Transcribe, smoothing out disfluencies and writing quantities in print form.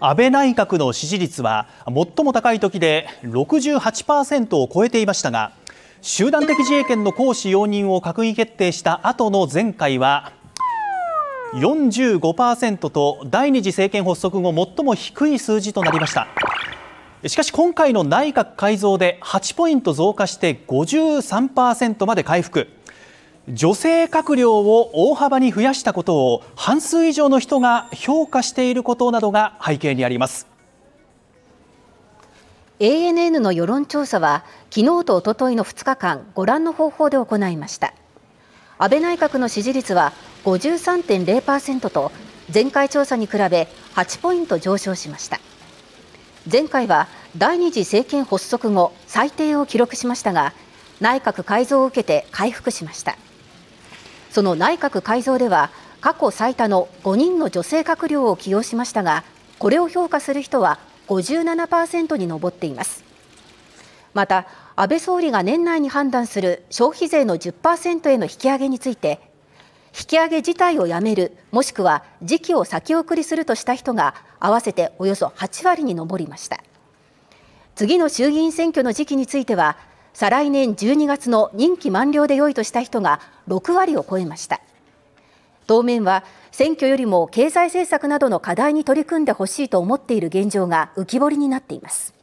安倍内閣の支持率は最も高い時で 68% を超えていましたが、集団的自衛権の行使容認を閣議決定した後の前回は 45% と第二次政権発足後最も低い数字となりました。しかし今回の内閣改造で8ポイント増加して 53% まで回復。女性閣僚を大幅に増やしたことを半数以上の人が評価していることなどが背景にあります。 ANN の世論調査は昨日と一昨日の2日間ご覧の方法で行いました。安倍内閣の支持率は 53.0% と前回調査に比べ8ポイント上昇しました。前回は第二次政権発足後最低を記録しましたが、内閣改造を受けて回復しました。その内閣改造では過去最多の5人の女性閣僚を起用しましたが、これを評価する人は 57% に上っています。また安倍総理が年内に判断する消費税の 10% への引き上げについて、引き上げ自体をやめるもしくは時期を先送りするとした人が合わせておよそ8割に上りました。次の衆議院選挙の時期については再来年12月の任期満了で良いとした人が6割を超えました。当面は選挙よりも経済政策などの課題に取り組んでほしいと思っている現状が浮き彫りになっています。